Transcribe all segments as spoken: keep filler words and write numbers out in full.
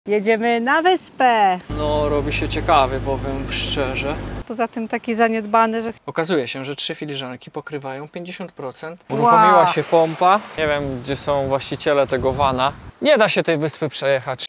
Jedziemy na wyspę. No, robi się ciekawie, powiem szczerze. Poza tym taki zaniedbany, że... Okazuje się, że trzy filiżanki pokrywają pięćdziesiąt procent. Uruchomiła Wow. się pompa. Nie wiem, gdzie są właściciele tego vana. Nie da się tej wyspy przejechać.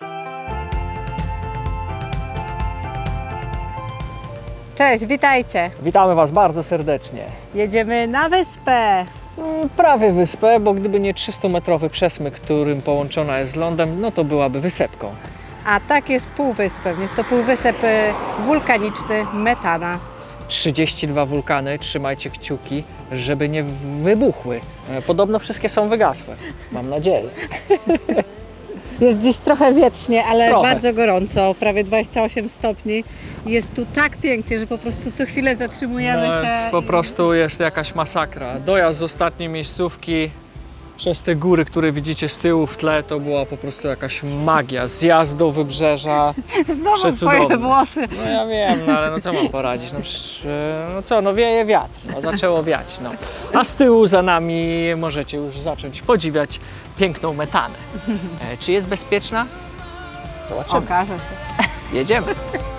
Cześć, witajcie. Witamy Was bardzo serdecznie. Jedziemy na wyspę. Mm, Prawie wyspę, bo gdyby nie trzystumetrowy przesmyk, którym połączona jest z lądem, no to byłaby wysepką. A tak jest półwyspem. Jest to półwysep y, wulkaniczny Metana. trzydzieści dwa wulkany, trzymajcie kciuki, żeby nie wybuchły. E, Podobno wszystkie są wygasłe. Mam nadzieję. Jest dziś trochę wietrznie, ale Trochę. bardzo gorąco, prawie dwadzieścia osiem stopni. Jest tu tak pięknie, że po prostu co chwilę zatrzymujemy No, się. po i- prostu jest jakaś masakra. Dojazd z ostatniej miejscówki przez te góry, które widzicie z tyłu w tle, to była po prostu jakaś magia. Zjazd do wybrzeża. Znowu przecudowne. twoje włosy. No ja wiem, no ale no co mam poradzić? No, przecież, e, no co, no wieje wiatr, no zaczęło wiać, no. A z tyłu za nami możecie już zacząć podziwiać piękną Metanę. E, czy jest bezpieczna? Zobaczymy. Okaże się. Jedziemy.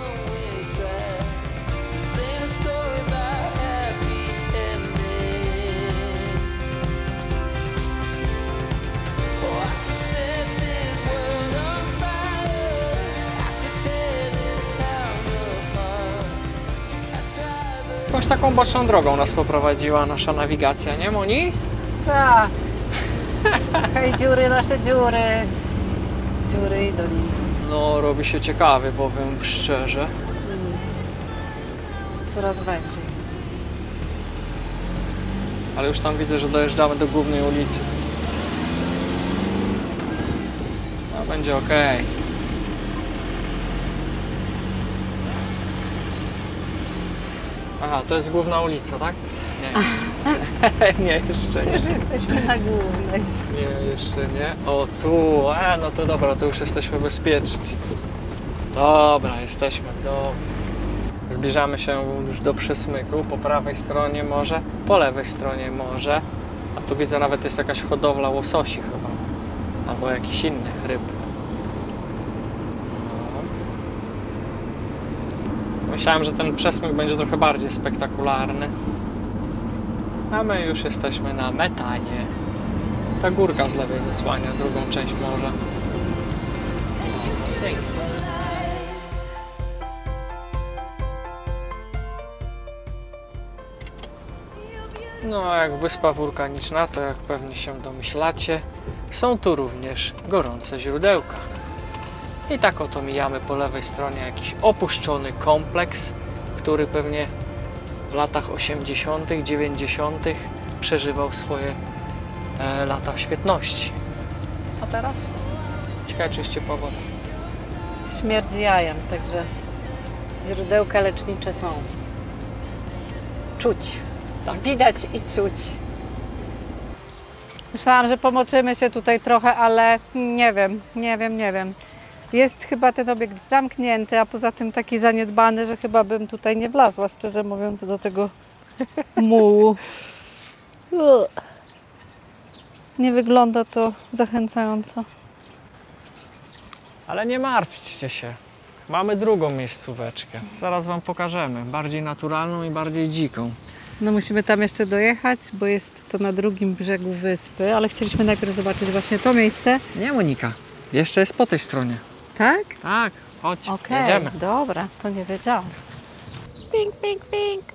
Jakąś taką boczną drogą nas poprowadziła nasza nawigacja, nie Moni? Tak. Hej, dziury, nasze dziury. Dziury i doliny. No, robi się ciekawie, powiem szczerze. Coraz wężej. Ale już tam widzę, że dojeżdżamy do głównej ulicy. No, będzie ok. Aha, to jest główna ulica, tak? Nie. Nie, jeszcze nie. Już jesteśmy na głównej. Nie, jeszcze nie. O, tu. A, no to dobra, to już jesteśmy bezpieczni. Dobra, jesteśmy w domu. Zbliżamy się już do przesmyku. Po prawej stronie morze, po lewej stronie morze. A tu widzę, nawet jest jakaś hodowla łososi chyba. Albo jakichś innych ryb. No. Myślałem, że ten przesmyk będzie trochę bardziej spektakularny. A my już jesteśmy na Metanie. Ta górka z lewej zasłania drugą część morza. No, pięknie. No a jak wyspa wulkaniczna, to jak pewnie się domyślacie, są tu również gorące źródełka. I tak oto mijamy po lewej stronie jakiś opuszczony kompleks, który pewnie w latach osiemdziesiątych, dziewięćdziesiątych przeżywał swoje e, lata świetności. A teraz? Ciekawe, czy jest ciepła woda. Śmierdzi jajem, także źródełka lecznicze są. Czuć. Tak. Widać i czuć. Myślałam, że pomoczymy się tutaj trochę, ale nie wiem, nie wiem, nie wiem. Jest chyba ten obiekt zamknięty, a poza tym taki zaniedbany, że chyba bym tutaj nie wlazła, szczerze mówiąc, do tego mułu. Nie wygląda to zachęcająco. Ale nie martwcie się. Mamy drugą miejscóweczkę. Zaraz Wam pokażemy. Bardziej naturalną i bardziej dziką. No musimy tam jeszcze dojechać, bo jest to na drugim brzegu wyspy, ale chcieliśmy najpierw zobaczyć właśnie to miejsce. Nie, Monika. Jeszcze jest po tej stronie. Tak? Tak, chodź, Okej, jedziemy. dobra, to nie wiedziałam. Ping, ping, ping.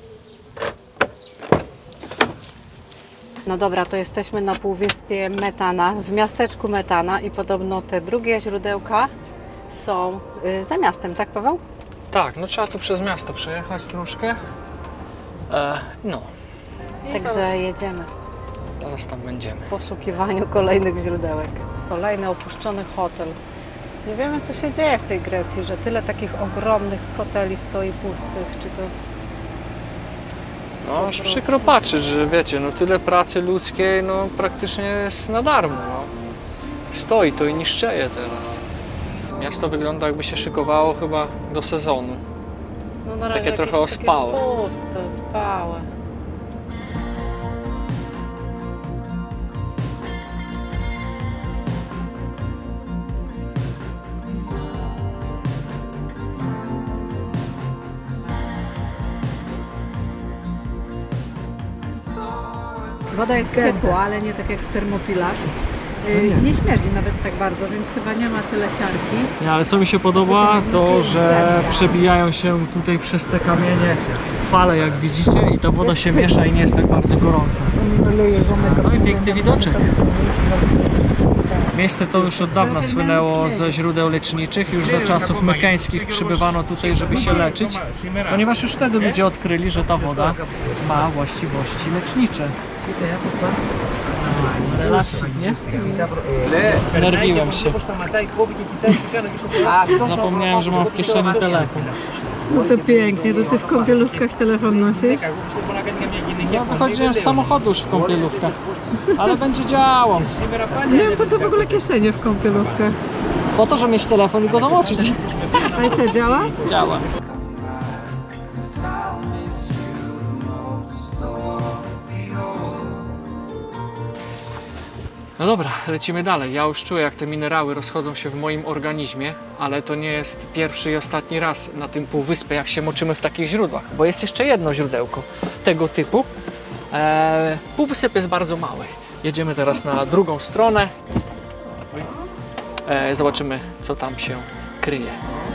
No dobra, to jesteśmy na półwyspie Metana, w miasteczku Metana i podobno te drugie źródełka są y, za miastem, tak Paweł? Tak, no trzeba tu przez miasto przejechać troszkę. E, no. I Także zaraz, jedziemy zaraz tam będziemy. w poszukiwaniu kolejnych źródełek. Kolejny opuszczony hotel. Nie wiemy, co się dzieje w tej Grecji, że tyle takich ogromnych hoteli stoi pustych. Czy to No, Po aż prostu. przykro patrzeć, że wiecie, no tyle pracy ludzkiej, no praktycznie jest na darmo, no. Stoi to i niszczeje teraz. Miasto wygląda, jakby się szykowało chyba do sezonu. no na Takie razie trochę jakieś ospałe. Takie puste, ospałe. Woda jest ciepła, ale nie tak jak w termopilach. Yy, nie śmierdzi nawet tak bardzo, więc chyba nie ma tyle siarki. Nie, ale co mi się podoba, to że przebijają się tutaj przez te kamienie fale, jak widzicie, i ta woda się miesza i nie jest tak bardzo gorąca. No i piękny widoczek. Miejsce to już od dawna słynęło ze źródeł leczniczych. Już za czasów mykeńskich przybywano tutaj, żeby się leczyć, ponieważ już wtedy ludzie odkryli, że ta woda ma właściwości lecznicze. Relaksik, nie? Nerwiłem się. Zapomniałem, że mam w kieszeni telefon. No to pięknie, to ty w kąpielówkach telefon nosisz? Ja wychodziłem z samochodu już w kąpielówkach, ale będzie działał. Nie wiem, po co w ogóle kieszenie w kąpielówkach. Po to, żeby mieć telefon i go zamoczyć. Ale co, działa? Działa. No dobra, lecimy dalej. Ja już czuję, jak te minerały rozchodzą się w moim organizmie, ale to nie jest pierwszy i ostatni raz na tym półwyspie, jak się moczymy w takich źródłach, bo jest jeszcze jedno źródełko tego typu. Eee, półwysep jest bardzo mały. Jedziemy teraz na drugą stronę. Eee, zobaczymy, co tam się kryje.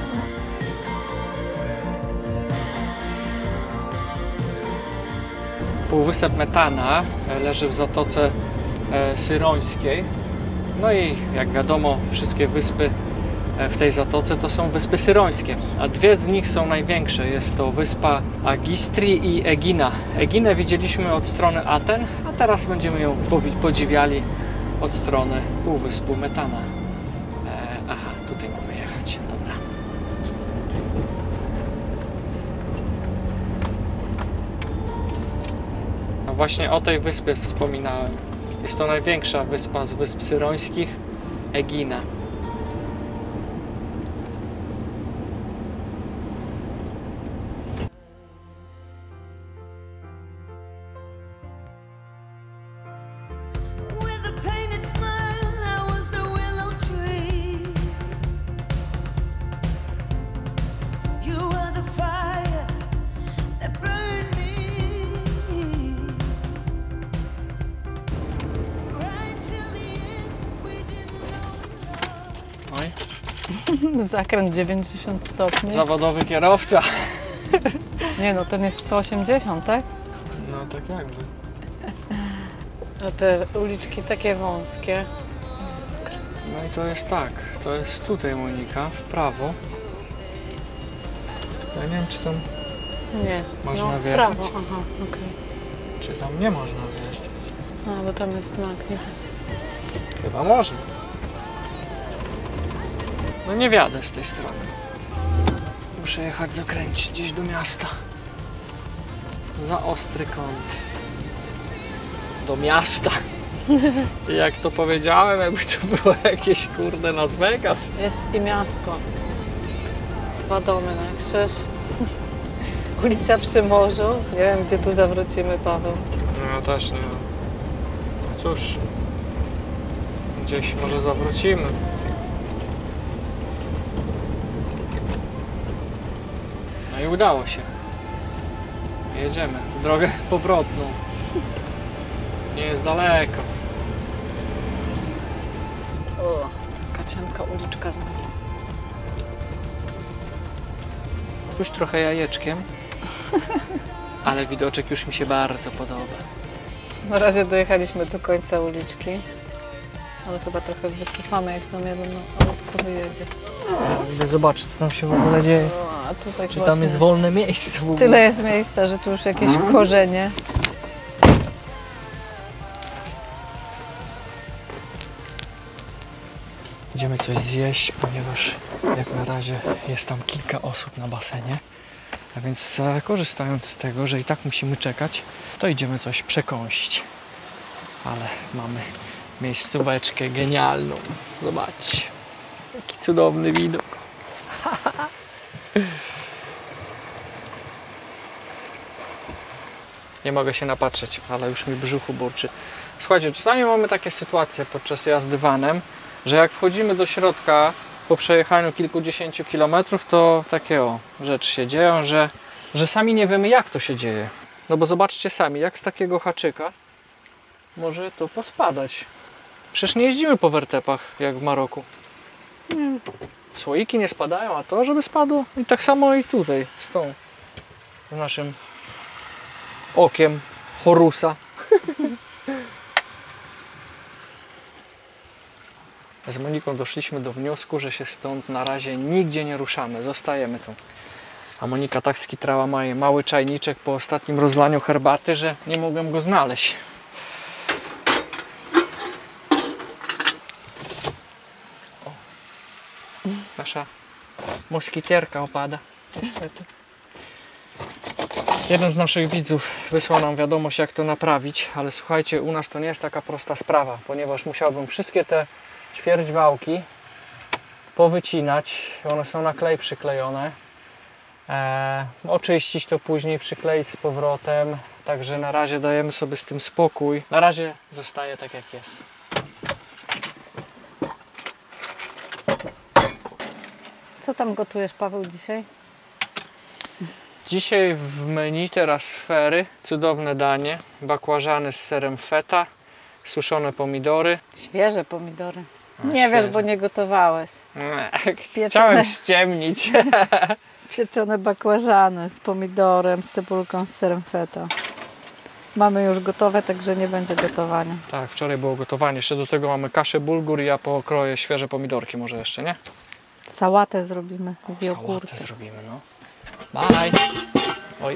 Półwysep Metana leży w Zatoce Syrońskiej. No i jak wiadomo, wszystkie wyspy w tej zatoce to są wyspy syrońskie, a dwie z nich są największe. Jest to wyspa Agistri i Egina. Eginę widzieliśmy od strony Aten, a teraz będziemy ją podziwiali od strony półwyspu Metana. E, aha, tutaj mamy jechać. Dobra. No właśnie o tej wyspie wspominałem. Jest to największa wyspa z wysp syrońskich, Egina. Zakręt dziewięćdziesiąt stopni. Zawodowy kierowca. Nie no, ten jest sto osiemdziesiąt, tak? No tak jakby. A te uliczki takie wąskie. No i to jest tak, to jest tutaj Monika, w prawo. Ja nie wiem, czy tam Nie, można no, w wjechać. prawo, aha, okej. Czy tam nie można wjeżdżać. A, bo tam jest znak, widzę. Chyba można. No nie wjadę z tej strony. Muszę jechać zakręcić gdzieś do miasta. Za ostry kąt. Do miasta. Jak to powiedziałem, jakby to było jakieś kurde Las Vegas. Jest i miasto. Dwa domy na krzyż. Ulica przy morzu. Nie wiem, gdzie tu zawrócimy, Paweł. No ja też nie wiem. Cóż, gdzieś może zawrócimy. No i udało się. Jedziemy w drogę powrotną. Nie jest daleko. O, taka cienka uliczka znowu. Już trochę jajeczkiem, ale widoczek już mi się bardzo podoba. Na razie dojechaliśmy do końca uliczki, ale chyba trochę wycofamy, jak nam jedno autko wyjedzie. Ja idę zobaczyć, co tam się w ogóle dzieje. O, a tutaj Czy tam jest wolne miejsce w ogóle? Tyle jest miejsca, że tu już jakieś korzenie. Idziemy coś zjeść, ponieważ jak na razie jest tam kilka osób na basenie. A więc e, korzystając z tego, że i tak musimy czekać, to idziemy coś przekąsić. Ale mamy miejscóweczkę genialną. Zobaczcie, jaki cudowny widok. Nie mogę się napatrzeć, ale już mi brzuchu burczy. Słuchajcie, czasami mamy takie sytuacje podczas jazdy vanem, że jak wchodzimy do środka po przejechaniu kilkudziesięciu kilometrów, to takie o rzeczy się dzieją, że, że sami nie wiemy, jak to się dzieje. No bo zobaczcie sami, jak z takiego haczyka może to pospadać. Przecież nie jeździmy po wertepach jak w Maroku. Hmm. Słoiki nie spadają, a to żeby spadło. I tak samo i tutaj, z tą, z naszym okiem Horusa. Z Moniką doszliśmy do wniosku, że się stąd na razie nigdzie nie ruszamy. Zostajemy tu. A Monika tak skitrała ma- mały czajniczek po ostatnim rozlaniu herbaty, że nie mogłem go znaleźć. O. Nasza moskitierka opada, niestety. Jeden z naszych widzów wysłał nam wiadomość, jak to naprawić, ale słuchajcie, u nas to nie jest taka prosta sprawa, ponieważ musiałbym wszystkie te ćwierćwałki powycinać, one są na klej przyklejone, e, oczyścić to później, przykleić z powrotem, także na razie dajemy sobie z tym spokój, na razie zostaje tak jak jest. Co tam gotujesz, Paweł, dzisiaj? Dzisiaj w menu terrasfery cudowne danie, bakłażany z serem feta, suszone pomidory. Świeże pomidory. A, Nie świeże. wiesz, bo nie gotowałeś. Pieczone. Chciałem ściemnić. Pieczone bakłażany z pomidorem, z cebulką, z serem feta. Mamy już gotowe, także nie będzie gotowania. Tak, wczoraj było gotowanie. Jeszcze do tego mamy kaszę bulgur i ja pokroję świeże pomidorki może jeszcze, nie? Sałatę zrobimy z Sałatę jogurtem. zrobimy, no. Bye! Oj.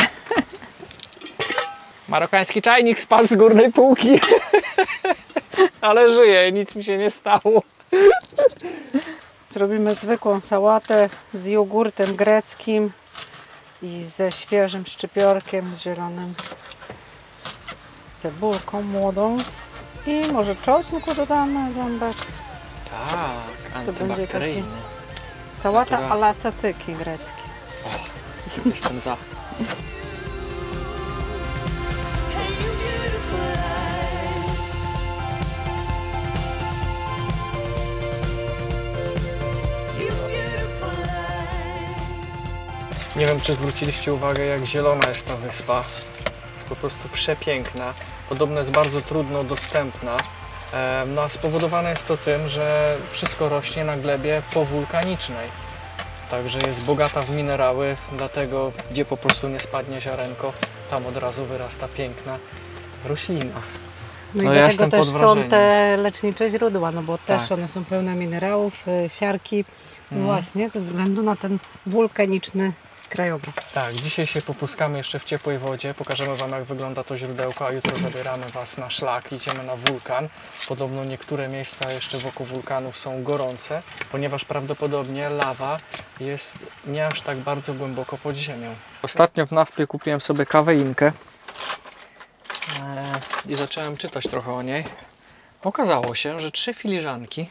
Marokański czajnik spadł z górnej półki. Ale żyje, nic mi się nie stało. Zrobimy zwykłą sałatę z jogurtem greckim i ze świeżym szczypiorkiem, z zielonym, z cebulką młodą i może czosnku dodamy, ząbek. Tak, To będzie antybakteryjny. Sałata Natura- a la cacyki greckie. Jestem za. Hey, you beautiful life. You beautiful life. Nie wiem, czy zwróciliście uwagę, jak zielona jest ta wyspa. Jest po prostu przepiękna. Podobno jest bardzo trudno dostępna. E, No a spowodowane jest to tym, że wszystko rośnie na glebie powulkanicznej. Także jest bogata w minerały, dlatego gdzie po prostu nie spadnie ziarenko, tam od razu wyrasta piękna roślina. No, No i ja dlatego jestem też pod są wrażeniem. te lecznicze źródła, no bo też Tak. one są pełne minerałów, y, siarki, no Mhm. właśnie ze względu na ten wulkaniczny krajobraz. Tak, dzisiaj się popuskamy jeszcze w ciepłej wodzie, pokażemy Wam, jak wygląda to źródełko, a jutro zabieramy Was na szlak, idziemy na wulkan. Podobno niektóre miejsca jeszcze wokół wulkanów są gorące, ponieważ prawdopodobnie lawa jest nie aż tak bardzo głęboko pod ziemią. Ostatnio w Nawpie kupiłem sobie kaweinkę i zacząłem czytać trochę o niej. Okazało się, że trzy filiżanki,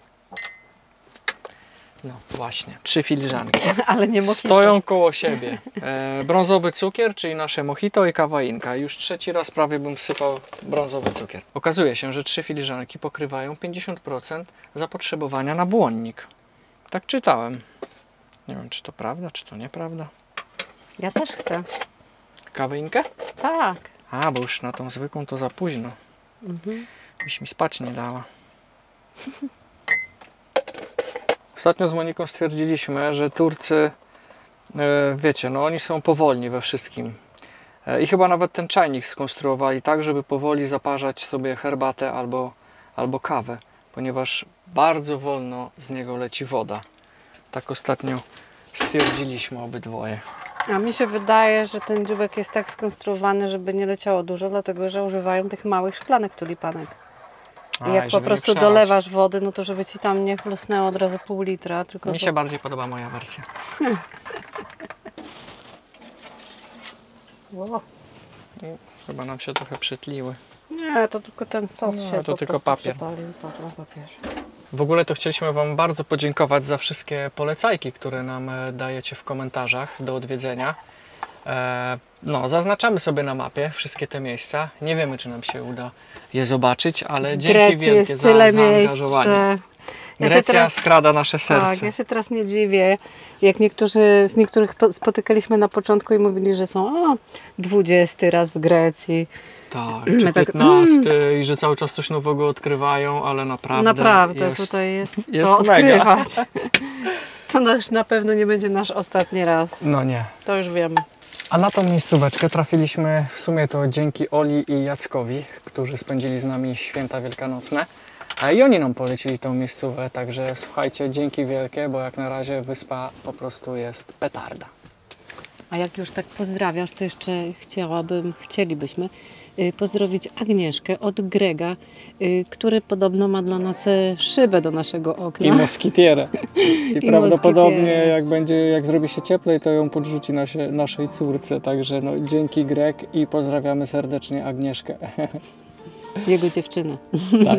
no właśnie, trzy filiżanki Ale nie mocno. stoją koło siebie. E, brązowy cukier, czyli nasze mojito i kawainka. Już trzeci raz prawie bym wsypał brązowy cukier. Okazuje się, że trzy filiżanki pokrywają pięćdziesiąt procent zapotrzebowania na błonnik. Tak czytałem. Nie wiem, czy to prawda, czy to nieprawda. Ja też chcę. Kaweinkę? Tak. A, bo już na tą zwykłą to za późno. Mhm. Byś mi spać nie dała. Ostatnio z Moniką stwierdziliśmy, że Turcy, e, wiecie, no oni są powolni we wszystkim. E, I chyba nawet ten czajnik skonstruowali tak, żeby powoli zaparzać sobie herbatę albo, albo kawę, ponieważ bardzo wolno z niego leci woda. Tak ostatnio stwierdziliśmy obydwoje. A mi się wydaje, że ten dzióbek jest tak skonstruowany, żeby nie leciało dużo, dlatego że używają tych małych szklanek tulipanek. A, I jak i po żeby nie prostu przelać. dolewasz wody, no to żeby ci tam nie chlosnęło od razu pół litra, tylko Mi się bardziej podoba moja wersja. Wow. Chyba nam się trochę przytliły. Nie, to tylko ten sos No, się to po tylko prostu papier. przepalił. Tak, no to wiesz. W ogóle to chcieliśmy Wam bardzo podziękować za wszystkie polecajki, które nam e, dajecie w komentarzach do odwiedzenia. E, no, zaznaczamy sobie na mapie wszystkie te miejsca. Nie wiemy, czy nam się uda je zobaczyć, ale W dzięki Grecji wielkie jest za tyle miejsc, zaangażowanie. że Ja się Grecja teraz- skrada nasze serce. Tak, ja się teraz nie dziwię, jak niektórzy, z niektórych po- spotykaliśmy na początku i mówili, że są o, dwudziesty raz w Grecji. Tak, My czy tak, piętnasty i że cały czas coś nowego odkrywają, ale naprawdę Naprawdę, jest, tutaj jest co jest mega. odkrywać. To nasz, na pewno nie będzie nasz ostatni raz. No nie. To już wiemy. A na tą miejscóweczkę trafiliśmy w sumie to dzięki Oli i Jackowi, którzy spędzili z nami święta wielkanocne. A i oni nam polecili tą miejscówę, także słuchajcie, dzięki wielkie, bo jak na razie wyspa po prostu jest petarda. A jak już tak pozdrawiasz, to jeszcze chciałabym, chcielibyśmy y, pozdrowić Agnieszkę od Grega, y, który podobno ma dla nas y, szybę do naszego okna. I moskitierę. I, I prawdopodobnie moskitierę. jak będzie, jak zrobi się cieplej, to ją podrzuci nasie, naszej córce. Także no, dzięki Greg i pozdrawiamy serdecznie Agnieszkę. Jego dziewczynę. Tak.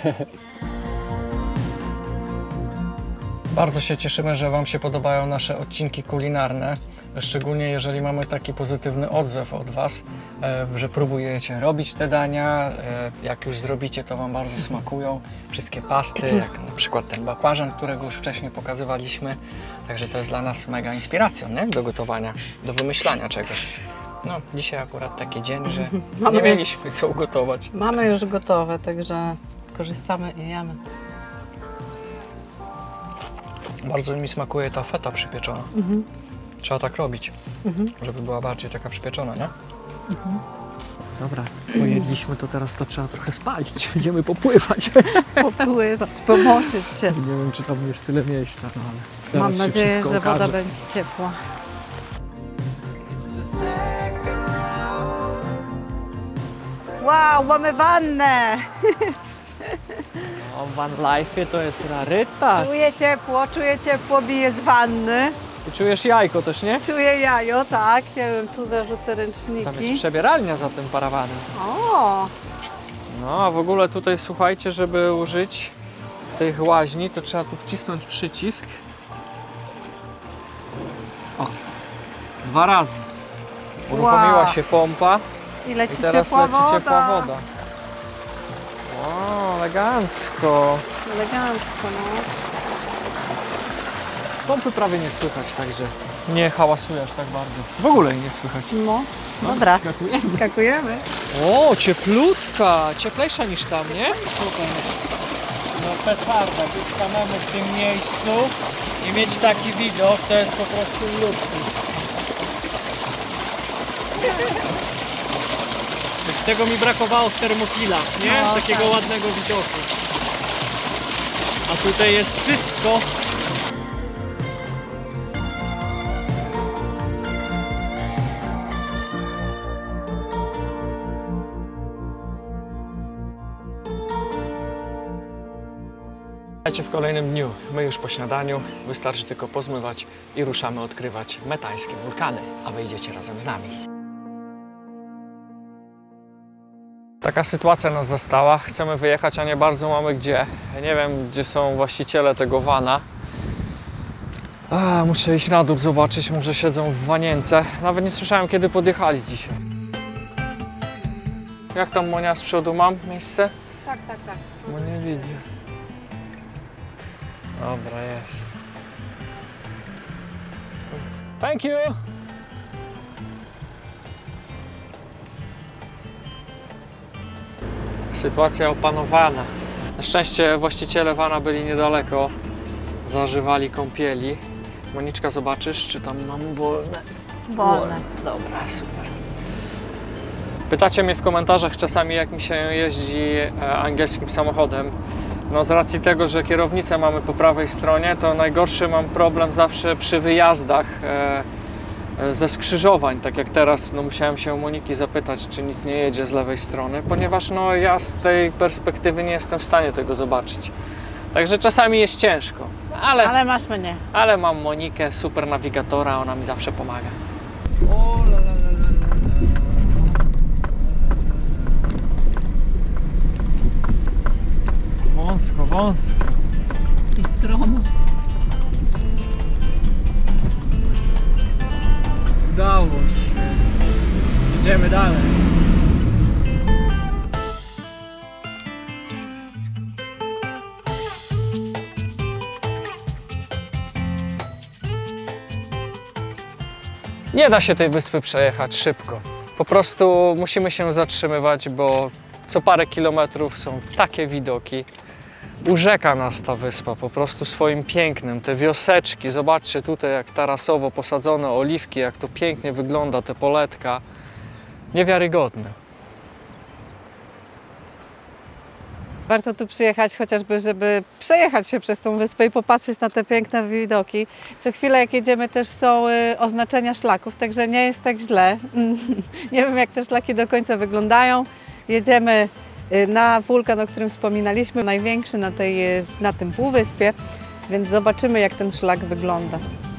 Bardzo się cieszymy, że Wam się podobają nasze odcinki kulinarne. Szczególnie jeżeli mamy taki pozytywny odzew od Was, e, że próbujecie robić te dania. E, jak już zrobicie, to Wam bardzo smakują. Wszystkie pasty, jak na przykład ten bakłażan, którego już wcześniej pokazywaliśmy. Także to jest dla nas mega inspiracją, nie? Do gotowania, do wymyślania czegoś. No, dzisiaj akurat taki dzień, że Mamy nie już- mieliśmy co ugotować. Mamy już gotowe, także korzystamy i jemy. Bardzo mi smakuje ta feta przypieczona. Mhm. Trzeba tak robić, Mhm. żeby była bardziej taka przypieczona, nie? Dobra, pojedliśmy, to teraz to trzeba trochę spalić. Idziemy popływać. Popływać, pomoczyć się. Nie wiem, czy tam jest tyle miejsca, no ale Mam zaraz się nadzieję, wszystko że woda okaże. będzie ciepła. It's the second round. Wow, mamy wannę! No, van life to jest rarytas. Czuję ciepło, czuję ciepło, bije z wanny. I czujesz jajko też, nie? Czuję jajo, tak. Ja wiem, tu zarzucę Tam ręczniki. jest przebieralnia za tym parawanem. O, No, a w ogóle tutaj słuchajcie, żeby użyć tych łaźni, to trzeba tu wcisnąć przycisk. O, dwa razy. Uruchomiła Wow. się pompa i i leci teraz ciepła leci woda. ciepła woda. O, elegancko. Elegancko, no. Pompy prawie nie słychać, także nie hałasujesz tak bardzo. W ogóle jej nie słychać. No, dobra, Skakujemy. skakujemy. O, cieplutka! Cieplejsza niż tam, nie? No petarda, być samemu w tym miejscu i mieć taki widok, to jest po prostu luksus. Tego mi brakowało w termopilach, nie? No, Takiego tak. ładnego widoku. A tutaj jest wszystko. Witajcie w kolejnym dniu. My już po śniadaniu, wystarczy tylko pozmywać i ruszamy odkrywać metańskie wulkany, a wyjdziecie razem z nami. Taka sytuacja nas zastała. Chcemy wyjechać, a nie bardzo mamy gdzie. Nie wiem, gdzie są właściciele tego vana. A, muszę iść na dół zobaczyć, może siedzą w wanience. Nawet nie słyszałem, kiedy podjechali dzisiaj. Jak tam, Monia, z przodu mam miejsce? Tak, tak, tak. Bo nie widzę. Dobra, jest. Thank you! Sytuacja opanowana. Na szczęście właściciele vana byli niedaleko. Zażywali kąpieli. Moniczka, zobaczysz, czy tam mam wolne? Wolne. Dobra, super. Pytacie mnie w komentarzach czasami, jak mi się jeździ e, angielskim samochodem. No z racji tego, że kierownicę mamy po prawej stronie, to najgorszy mam problem zawsze przy wyjazdach e, e, ze skrzyżowań. Tak jak teraz, no musiałem się u Moniki zapytać, czy nic nie jedzie z lewej strony, ponieważ no ja z tej perspektywy nie jestem w stanie tego zobaczyć. Także czasami jest ciężko, ale, ale... Ale masz mnie. mam Monikę, super nawigatora, ona mi zawsze pomaga. O, la, la, la, la, la. Wąsko, wąsko. I stromo. Udało się. Idziemy dalej. Nie da się tej wyspy przejechać szybko. Po prostu musimy się zatrzymywać, bo co parę kilometrów są takie widoki. Urzeka nas ta wyspa po prostu swoim pięknem. Te wioseczki, zobaczcie tutaj jak tarasowo posadzone oliwki, jak to pięknie wygląda, te poletka. Niewiarygodne. Warto tu przyjechać chociażby, żeby przejechać się przez tą wyspę i popatrzeć na te piękne widoki. Co chwilę jak jedziemy też są y, oznaczenia szlaków, także nie jest tak źle. Nie wiem jak te szlaki do końca wyglądają. Jedziemy y, na wulkan, o którym wspominaliśmy, największy na, tej, y, na tym półwyspie, więc zobaczymy jak ten szlak wygląda.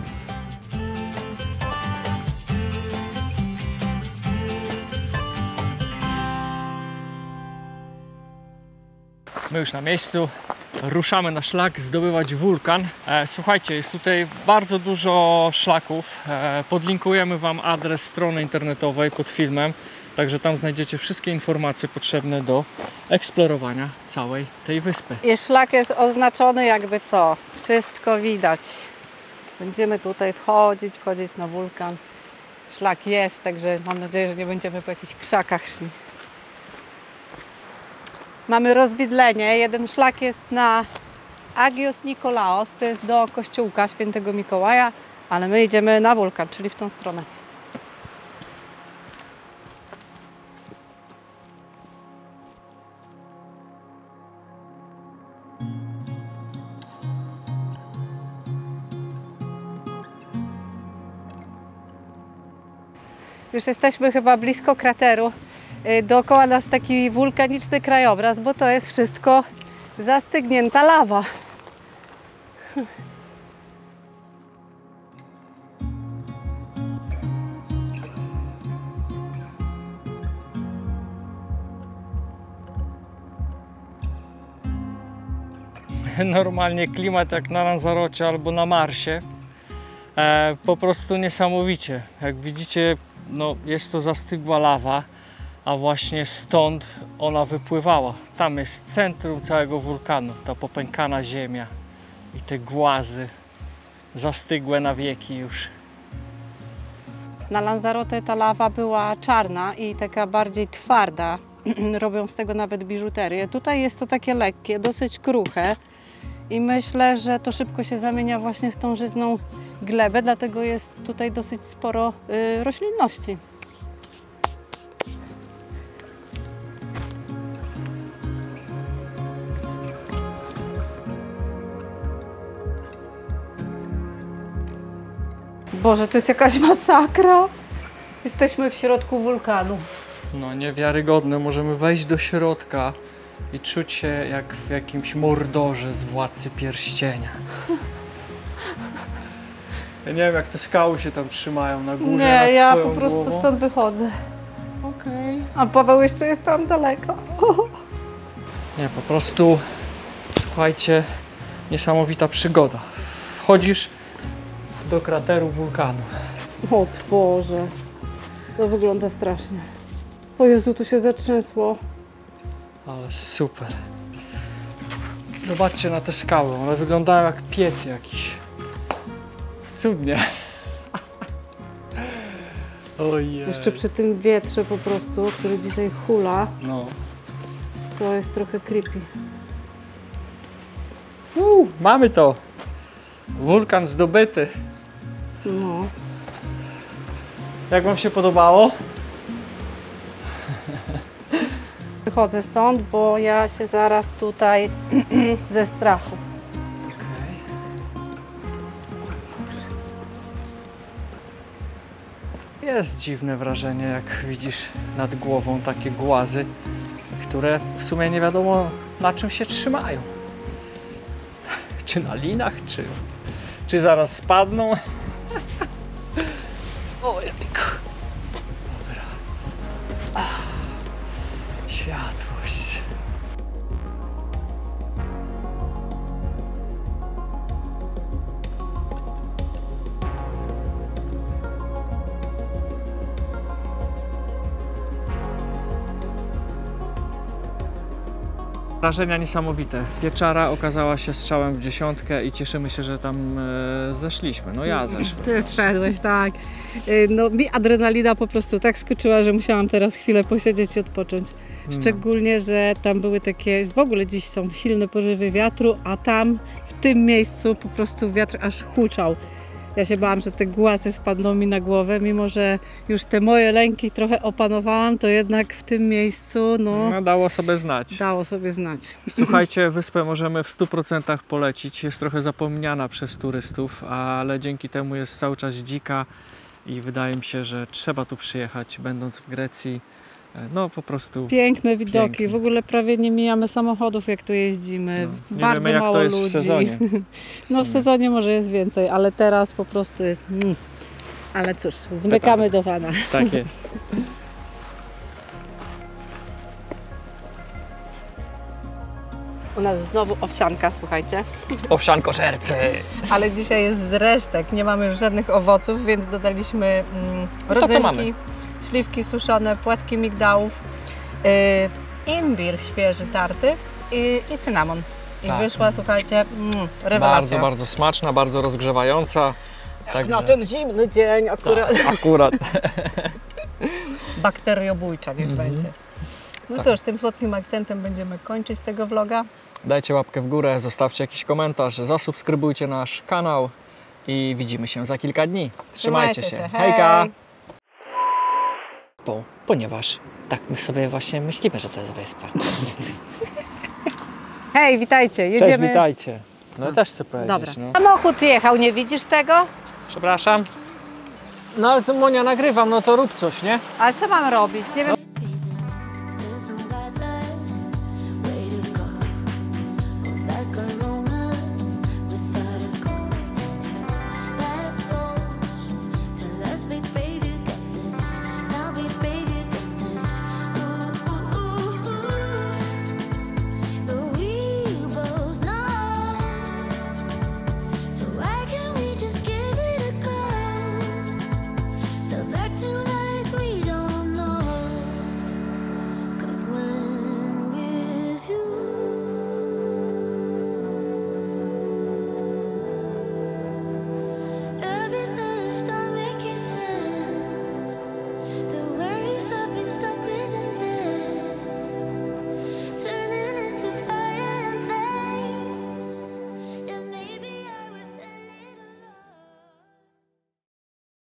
My już na miejscu, ruszamy na szlak zdobywać wulkan. E, słuchajcie, jest tutaj bardzo dużo szlaków. E, podlinkujemy Wam adres strony internetowej pod filmem, także tam znajdziecie wszystkie informacje potrzebne do eksplorowania całej tej wyspy. I szlak jest oznaczony jakby co, wszystko widać. Będziemy tutaj wchodzić, wchodzić na wulkan. Szlak jest, także mam nadzieję, że nie będziemy po jakichś krzakach szli. Mamy rozwidlenie. Jeden szlak jest na Agios Nikolaos, to jest do kościółka świętego Mikołaja, ale my idziemy na wulkan, czyli w tą stronę. Już jesteśmy chyba blisko krateru. Dookoła nas taki wulkaniczny krajobraz, bo to jest wszystko zastygnięta lawa. Normalnie klimat jak na Lanzarocie albo na Marsie. E, po prostu niesamowicie. Jak widzicie, no, jest to zastygła lawa, a właśnie stąd ona wypływała. Tam jest centrum całego wulkanu, ta popękana ziemia i te głazy zastygłe na wieki już. Na Lanzarote ta lawa była czarna i taka bardziej twarda. Robią z tego nawet biżuterię. Tutaj jest to takie lekkie, dosyć kruche i myślę, że to szybko się zamienia właśnie w tą żyzną glebę, dlatego jest tutaj dosyć sporo y, roślinności. Boże, to jest jakaś masakra. Jesteśmy w środku wulkanu. No niewiarygodne, możemy wejść do środka i czuć się jak w jakimś Mordorze z Władcy Pierścienia. Ja nie wiem jak te skały się tam trzymają na górze. nad Nie, ja twoją po prostu głową. stąd wychodzę. Okej. A Paweł jeszcze jest tam daleko. Nie, po prostu, słuchajcie, niesamowita przygoda. Wchodzisz do krateru wulkanu. O Boże, to wygląda strasznie. O Jezu, tu się zatrzęsło. Ale super. Zobaczcie na te skały, one wyglądają jak piec jakiś. Cudnie. Ojej. Jeszcze przy tym wietrze po prostu, który dzisiaj hula, No. to jest trochę creepy. Uu, mamy to. Wulkan zdobyty. No. Jak Wam się podobało? Wychodzę stąd, bo ja się zaraz tutaj ze strachu. Jest dziwne wrażenie, jak widzisz nad głową takie głazy, które w sumie nie wiadomo na czym się trzymają. Czy na linach, czy, czy zaraz spadną. Ojejku. Dobra. Ach, światłość. Wrażenia niesamowite. Pieczara okazała się strzałem w dziesiątkę i cieszymy się, że tam e, zeszliśmy. No ja zeszłem. Ty zszedłeś, tak. Y, No mi adrenalina po prostu tak skoczyła, że musiałam teraz chwilę posiedzieć i odpocząć. Szczególnie, że tam były takie, w ogóle dziś są silne porywy wiatru, a tam w tym miejscu po prostu wiatr aż huczał. Ja się bałam, że te głasy spadną mi na głowę, mimo że już te moje lęki trochę opanowałam, to jednak w tym miejscu no, No, dało sobie znać. dało sobie znać. Słuchajcie, wyspę możemy w stu procentach polecić. Jest trochę zapomniana przez turystów, ale dzięki temu jest cały czas dzika i wydaje mi się, że trzeba tu przyjechać, będąc w Grecji. No po prostu Piękne widoki, Pięknie. w ogóle prawie nie mijamy samochodów, jak tu jeździmy. no, nie Bardzo wiemy, jak mało to jest ludzi. w sezonie. No w sumie. sezonie może jest więcej, ale teraz po prostu jest... Mm. Ale cóż, zmykamy do wana. Tak jest. U nas znowu owsianka, słuchajcie. Owsianko szercy. Ale dzisiaj jest z resztek, nie mamy już żadnych owoców, więc dodaliśmy mm, No to co mamy? rodzynki, śliwki suszone, płatki migdałów, yy, imbir świeży tarty i, i cynamon. I Tak. wyszła, słuchajcie, mm, rewelacja. Bardzo, bardzo smaczna, bardzo rozgrzewająca. Jak na ten zimny dzień akurat. Tak, akurat. Bakteriobójcza niech Mhm. będzie. No Tak. cóż, tym słodkim akcentem będziemy kończyć tego vloga. Dajcie łapkę w górę, zostawcie jakiś komentarz, zasubskrybujcie nasz kanał i widzimy się za kilka dni. Trzymajcie, się. Hej. Hejka! Bo, ponieważ tak my sobie właśnie myślimy, że to jest wyspa. Hej, witajcie, Cześć, jedziemy. witajcie. No ja też chcę Dobra. powiedzieć. No. Samochód jechał, nie widzisz tego? Przepraszam. No ale to Monia nagrywam, no to rób coś, nie? Ale co mam robić? Nie wiem.